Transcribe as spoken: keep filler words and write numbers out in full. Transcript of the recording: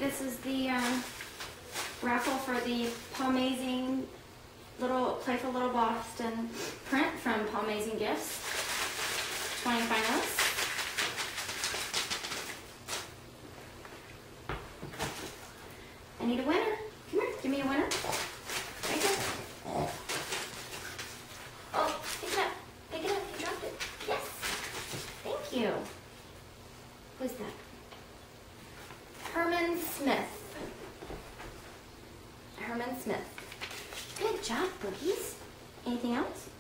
this is the um, raffle for the Palmazing little Playful Little Boston print from Palmazing Gifts. twenty finalists. I need a winner. Come here, give me a winner. Right here. Oh, pick it up. Pick it up. You dropped it. Yes. Thank you. Who's that? Herman Smith. Herman Smith. Good job, Boogies. Anything else?